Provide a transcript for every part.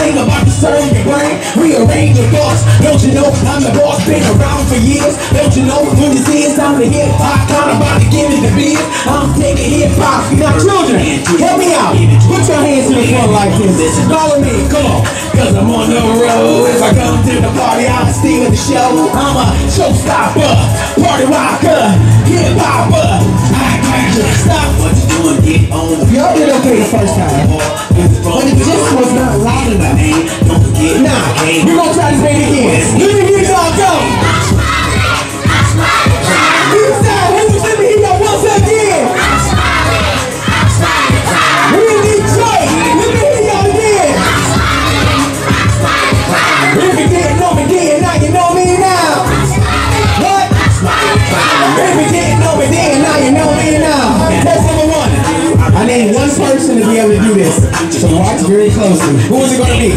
ain't about to serve your brain, rearrange your thoughts. Don't you know I'm the boss, been around for years? Don't you know when you see it's time to hip hop, kind of about to give it the beat. I'm taking hip hop. Now children, help me out. Put your hands to the front like this. Follow me, come on. Cause I'm on the road. If I come to the party, I'm stealing the show. I'm a showstopper, party rocker, hip hopper. I can't stop what you're doing, get on. Y'all did okay the first time, but it just was not loud enough. Don't forget. Nah, we're gonna try this thing again. Let me hear y'all go. Eastside, let me hear y'all once again. We in Detroit, let me hear y'all again. If you didn't know me then, now you know me now. What? If you didn't know me then, now you know me now. Test number one. I need one person to be able to do this, so watch very closely. Who is it going to be?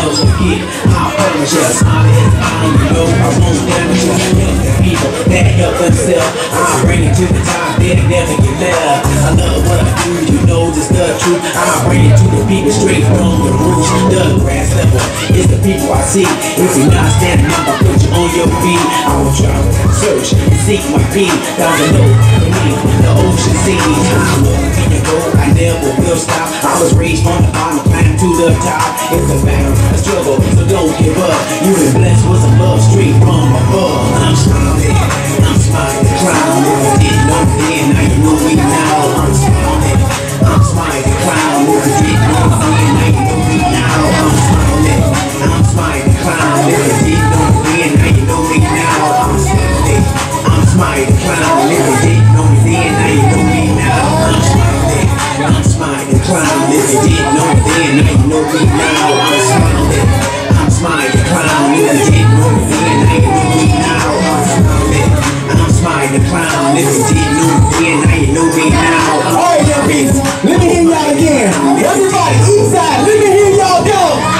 That help themselves, I bring it to the top, they never get left. I love what I do, you know this the truth. I bring it to the people straight from the roots. The grass level is the people I see. If you're not standing up, I'll put you on your feet. I will try to search and seek my feet down below beneath the ocean sea. I will be the goal, I never will stop. I was raised from the bottom, climb to the top. It's a battle, a struggle, so don't give up. You've been blessed with some love straight from above. I'm smiling, clown. If you didn't know then, now you know me now. I'm smiling, clown. If you didn't know then, now you know me now. I'm smiling, clown. If you didn't know then, now you know me now. I'm smiling, clown. If you didn't know then, now you know me now. I'm smiling, clown. If you didn't know then, now you know me now. I'm smiling, clown. If you didn't know then, now you know me now. I'm smiling, clown. If you didn't know then, now you know me now. Alright, young people, let me hear y'all again. Everybody, Eastside, let me hear y'all go.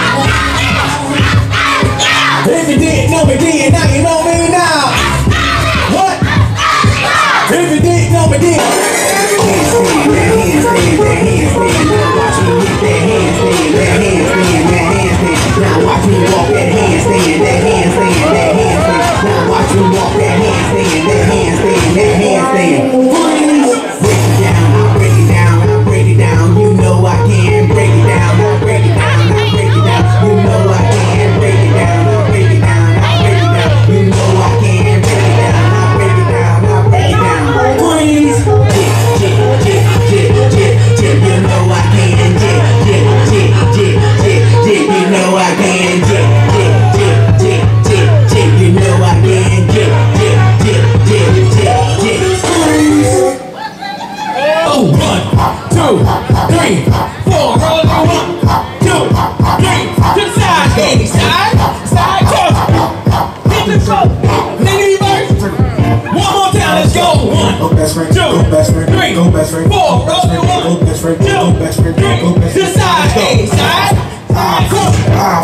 If you didn't know me then, now you know me now. What? If you didn't know me then. Handstand, that handstand. Now watch me hit that handstand, that handstand. Now watch me walk that handstand, that handstand. Now watch me walk that handstand, that handstand. Break it down, I break it down. You know I can break it down, I break it down. You know I can break it down, I break it down. You know I can break it down, I break it down. Freeze. You know I can. You know I can. You know I can. Oh, 1, 2, 3, 4. Roll it. 1, 2, 3. To the side, baby. Side, cross. Hit the floor. Mini verse. One more time. Let's go. 1, 2, 3, 4. Roll it. 1, 2, 3. To the side, baby. Side, cross.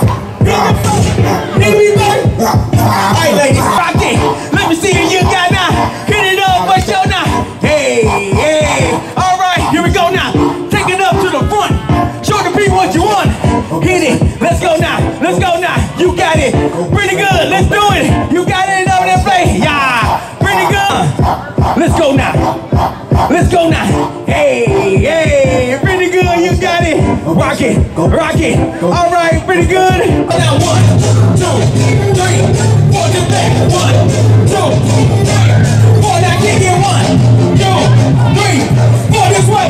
Mini verse. Alright, ladies, rock it. Let me see you got now. Hit it up, what's your now? Hey. Alright, here we go now. Take it up to the front. Show the people what you want. Hit it. Let's go now. You got it. Pretty good. Let's do it. You got it over there, play. Yeah. Pretty good. Let's go now. Hey. Pretty good. You got it. Rock it. Alright, pretty good. Now 1, 2, 3, 4 to the back. 1, 2, 3, 4. Now kick it. 1, 2, 3, 4 this way.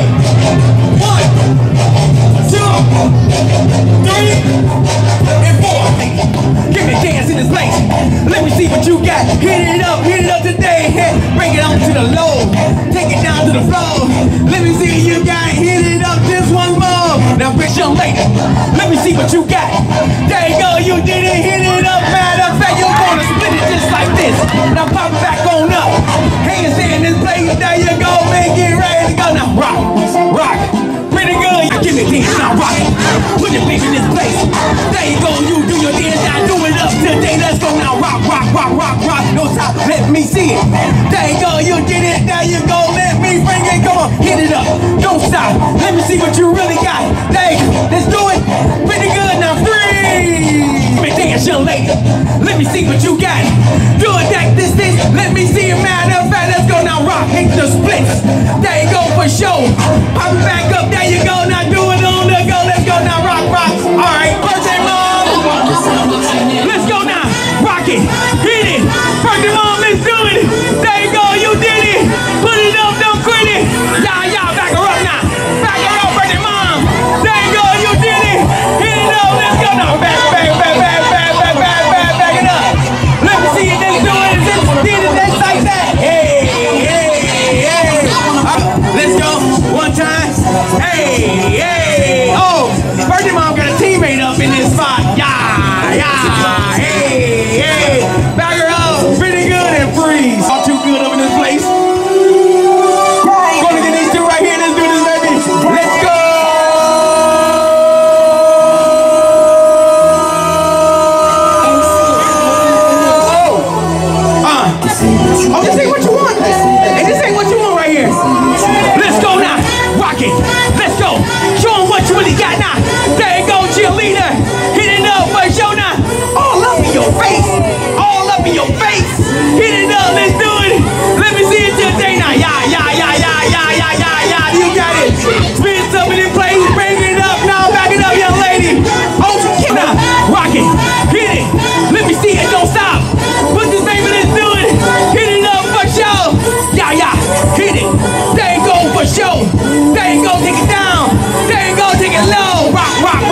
1, 2, 3, and 4. Give me a dance in this place. Let me see what you got. Hit it up today. Bring it on to the low. Take it down to the floor. Let me see you got it. Hit it up just one more. Now bitch young lady, let me see what you got. There you go, you did it. Hit it up. Matter of fact, you're gonna split it just like this. Now pop it back on up. Hands in this place. There you go, man. Get ready to go. Now rock. Pretty good. Give me dance. Now rock it. Put your face in this place. There you go. You do your dance. Now do it up today. Let's go now. Rock. No stop. Let me see it. There you go. You did it. There you go. Let me bring it. Come on. Hit it up. Don't stop. Let me see what you really got. There you go. Let's do it. Pretty good. Now free. Yeah, hey, hey. Back her up. Pretty good and freeze. All too good up in this place. Gonna get these two right here. Let's do this, baby. Let's go. Oh, this ain't what you want. And this ain't what you want right here. Let's go now. Rock it. Let's go. Show them what you really got now. There you go, cheerleader. Hit it up for show now. All up in your face. All up in your face. Hit it up. Let's do it. Let me see it today now. Yeah. You got it. Spin something in place. Bring it up now. Back it up, young lady. Oh, you now. Rock it. Hit it. Let me see it. Don't stop. Put this baby. Let's do it. Hit it up for show. Yeah. Hit it. There you go for show. There you go. Take it down. There you go. Take it low. Rock.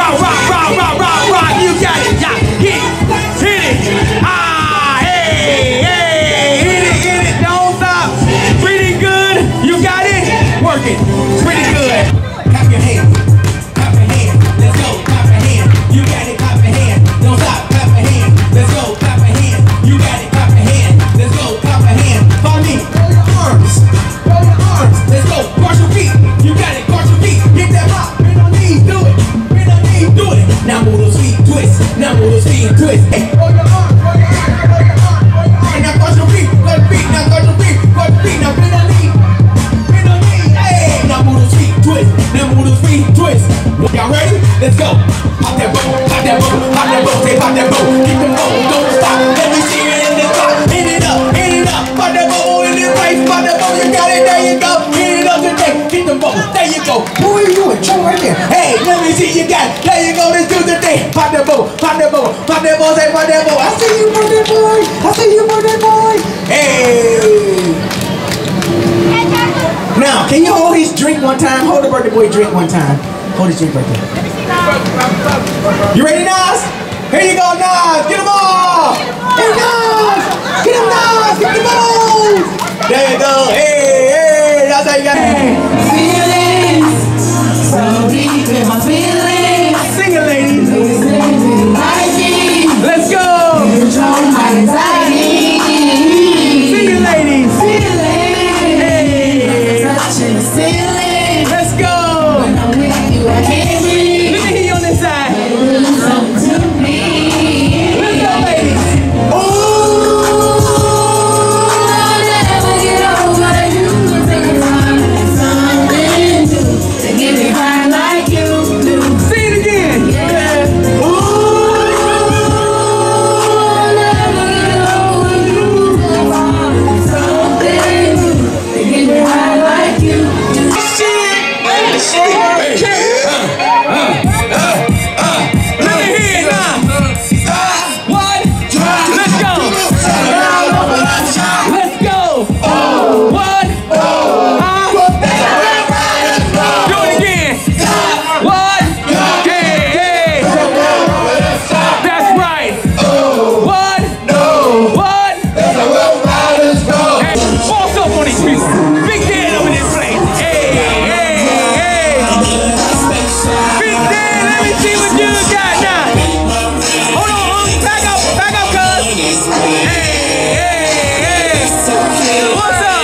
You got it. Yeah. Hit it. Hey. Hit it. Don't stop. Pretty good. You got it. Work it. Pretty good. Clap your hand. Clap your hand. Let's go. Clap your hand. You got it. Clap your hand. Don't stop. Clap your hand. Let's go. Clap your hand. You got it. Clap your hand. Let's go. Clap your hand. Follow me. Roll your arms. Roll your arms. Let's go. Cross your feet. You got it. Cross your feet. Hit that rock. Bend on knees. Do it. Bend on knees. Do it. Now move those feet. Twist. Now move those feet. Twist. Hey. Roll your arms. Roll your arms. Roll your arms. Roll your arms. Now cross your feet. Cross your feet. Now cross your feet. Cross your feet. Now bend on knees. Bend on knees. Hey. Now move those feet. Twist. Now move those feet. Twist. Y'all ready? Let's go. Pop that boat. Pop that boat. Pop that boat. Say pop that boat. Keep them going. Don't stop. Let me see it in the top. Hit it up. Hit it up. Pop that boat in this place. Pop that boat. You got it. There you go. Hit it up today. Hit them boat. There you go. What are you doing? Show right there. Hey, let me see you got it. There you go. Let's do the thing. Pop that boat. Pop that boat. Pop that boat. Say pop that boat. I see you, birthday boy. I see you, birthday boy. Hey. Now, can you hold his drink one time? Hold the birthday boy drink one time. Hold his drink right there. You ready, Nas? Here you go, Nas. Get them all. Hey, Nas. Get him, Nas. Get them all. There you go. Hey. That's how you got it. Feelings so deep in my feelings. Sing it, ladies. Let's go. Control my anxiety. Sing it, ladies. Feelings. Touching the ceiling. Let's go. When I'm with you, I can't breathe. Let me hear you on this side. Something to me. Let's go, ladies. I'll never get over you. Take time and something new to get me high like you do. Sing it again. Yeah. I'll never get over you. Something new to get me high like you do. Let me hear it now. One, let's go. Let's go. One, do it again. One, hey. That's right. One. Hey, boss up on these people. Big Dan over this place. Hey. Big Dan, let me see what you got now. Hold on, back up, cuz. Hey. What's up?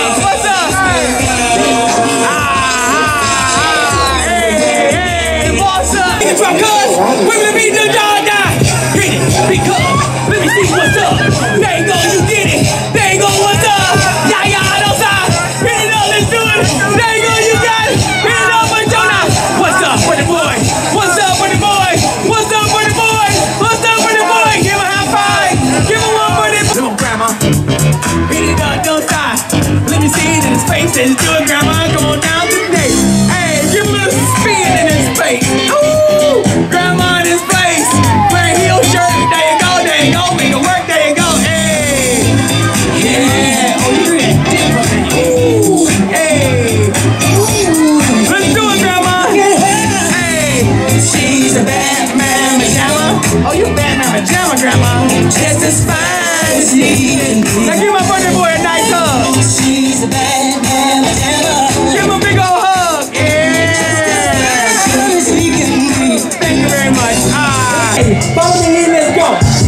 Hey, what's up? It's my cuz. We're gonna be the dog now. Hit it, because. Let me see what's up. There you go, you did it. There you go, what's up? Yeah, don't stop. Hit it up, let's do it. There you go, you got it. Hit it up for Jonah. What's up for the boy? What's up for the boy? What's up for the boy? What's up for the boy? Give him a high five. Give him one for the boy. Grandma. Hit it up, don't stop. Let me see it in his face. Let's do it, Grandma. Come on down today. Hey, give him a little spin in his face. Ooh, Grandma in his place. Wearing heel shirt. There you go. Make it work. There you go. Hey. Yeah. Oh, you do that different. Ooh. Hey. Ooh. Let's do it, Grandma. Hey. She's a Batman pajama. Oh, you Batman pajama, Grandma. Just as fine as me. Now give my birthday boy a nice hug. She's a Batman pajama. Give him a big old hug. Yeah. Thank you very much. Follow me in. Let's go.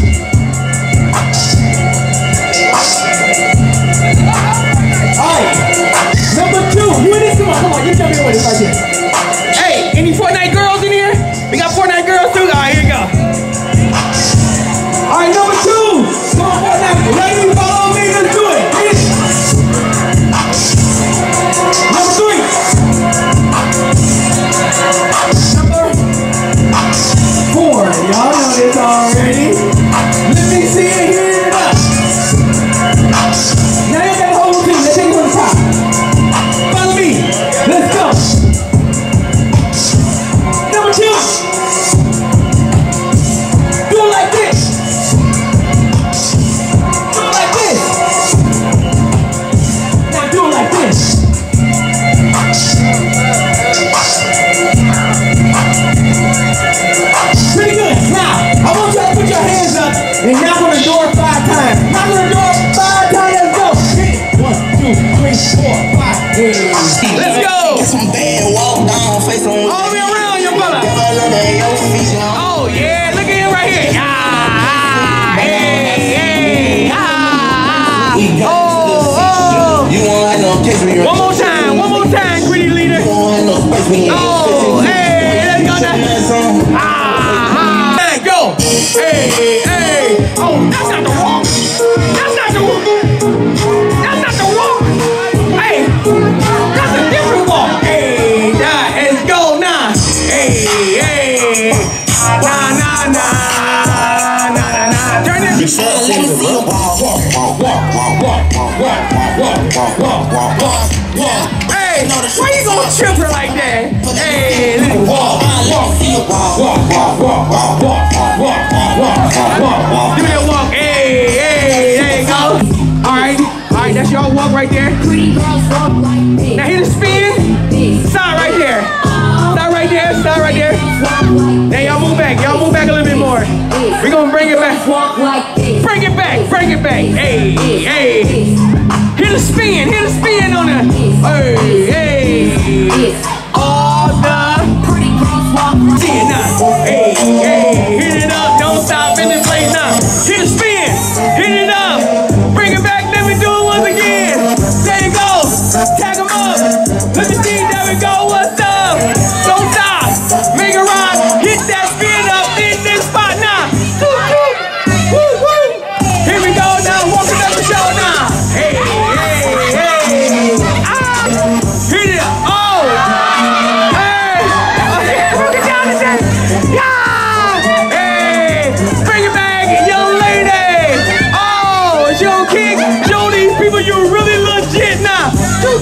Oh, hey, let's go now. Ah, let's go. Hey, hey. Oh, that's not the walk. That's not the walk. That's not the walk. Hey, that's a different walk. Hey, nah, let's go now. Hey, hey. Nah, nah, nah, nah, nah, nah. Turn this. Let me see you walk, walk, walk, walk, walk, walk, walk, walk, walk, walk. Hey, why you gonna trip her like that? Hey, let me walk, walk, walk, walk, walk, walk, walk, walk, walk. Give me that walk. Hey, hey, there you go. All right, that's y'all walk right there. Now hit a spin. Stop right there. Stop right there. Stop right there. Now y'all move back. Y'all move back a little bit more. We're gonna bring it back. Bring it back. Bring it back. Hey, hey. Hit a spin on it. Hey, hey. All the pretty girls walk right. See it now. Hey, hey. Hit it up. Don't stop in this place now. Hit a spin. Hit it up. Bring it back. Let me do it once again. There you go. Tag them up. Let me see. There we go. What's up? Don't stop. Make it rock. Hit that spin up in this spot now. Woo, woo. Here we go now. Walking up the show now. Hey, hey, hey. Ah. Hit it. Oh. Hey. Okay. Walk it down the stairs. Yeah. Hey. Bring it back, young lady. Oh, she don't kick. Show these people you really legit now.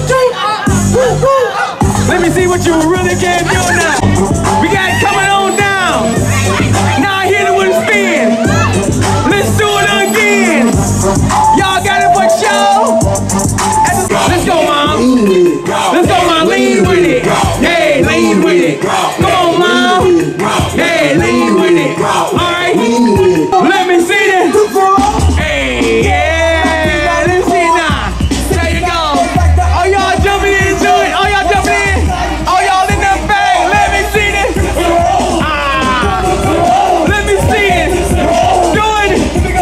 Let me see what you really can do now. We got it coming on down. Now hit it with a spin. Let's do it again. Y'all got it for show. Let's go, mom. Let's go, mom. Lean with it. Hey, lean with it. Come on, mom. Hey, lean with it. All right. Let me see this. Hey, yeah. Let's see it now. There you go. Oh, y'all jumping into it. Oh, y'all jumping in. Oh, y'all in the bag. Let me see this. Ah. Let me see it. Do it.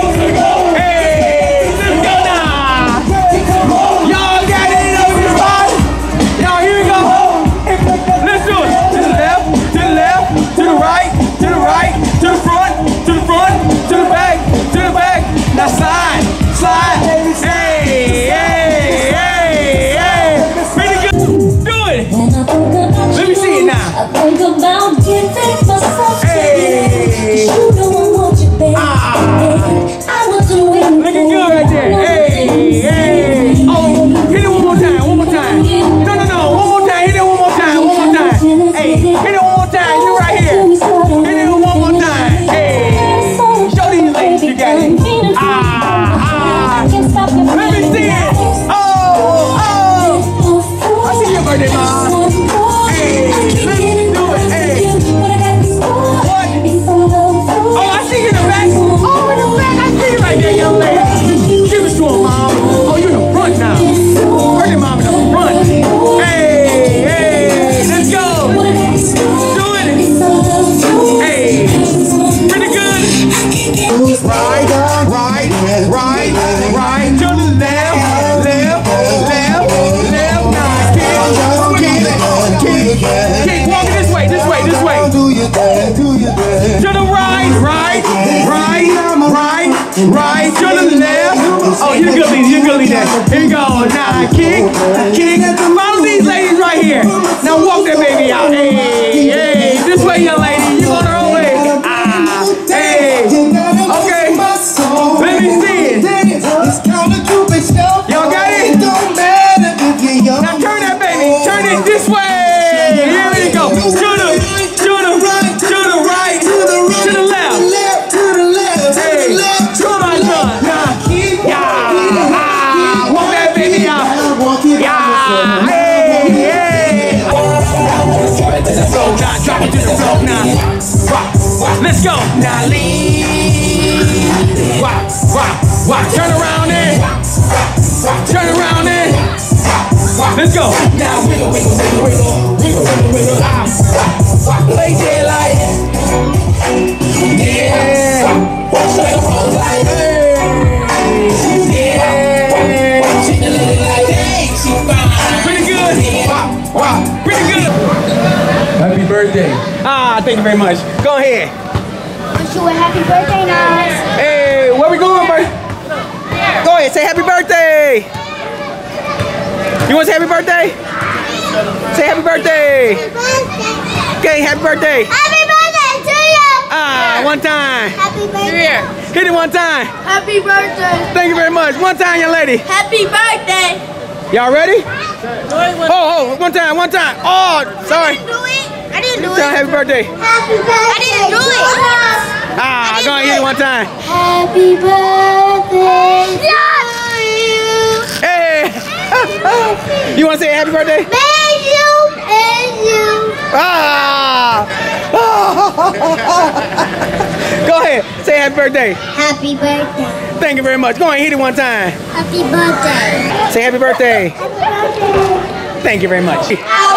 Hey, let's go now. Y'all got it in the spot. Y'all, here we go. Let's do it. To the left, to the left, to the right, to the right, to the front, to the front, to the back, to the back. Now slide, slide. Hey, hey, hey, hey. Pretty good. Do it. Let me see it now. I think about giving myself to Hey. you. You know I want you, baby. I want to win. Looking good right there. Hey, hey. Oh, hit it one more time, one more time. No, no, no, one more time. Hit it one more time, one more time. Hey, hit it one more time. You right here. Hit it one more time. Hey, show these ladies you got it. Let me see it. Oh, oh. I see your birthday, mom. Hey, let me do it. Hey. What? Oh, I see you in the back. Oh, in the back. I see you right there, young lady. Give it to him, mom. Oh, you in the front now. Birthday mom in the front. Hey, hey, let's go. Do it. Hey, pretty good. Right, right, right, right. To the left, left, left, left. Now kick, kick. Walking this way, this way, this way. To the right, right, right, right, right. To the left. Oh, you're a good leader, you're a good leader. Here you go. Now kick, kick. Follow these ladies right here. Now walk that baby out. Hey, hey. This way, young lady. You on the wrong way. Ah, hey. Okay. Let me see it. Y'all got it? Now turn that baby. Turn it this way. Here we go. To the right, to the right, to the left. Hey, come on, son. Yeah. Walk that baby out. Yeah. Hey, hey. Drop it to the floor now. Drop it to the floor now. Rock. Let's go. Now lean. Rock, rock, rock. Turn around there. Turn around there. Let's go. Now wiggle, wiggle, wiggle, wiggle, wiggle, wiggle, wiggle. Play daylight. Yeah. Yeah. Pretty good. Wow, wow, pretty good. very much. Go ahead. Wish you a happy birthday, Nas. Hey, where we going, bro? Go ahead, say happy birthday. You want to say happy birthday? Say happy birthday. Okay, happy birthday. Happy birthday to you. One time. Happy birthday. Hit it one time. Happy birthday. Thank you very much. One time, young lady. Happy birthday. Y'all ready? Oh, one time. Oh, sorry. I didn't do Tell happy birthday. Happy birthday. I didn't do it. Go ahead, hit it one time. Happy birthday to you. Hey. You want to say happy birthday? May you and you. Go ahead, say happy birthday. Happy birthday. Thank you very much. Go ahead, hit it one time. Happy birthday. Say happy birthday. Happy birthday. Thank you very much.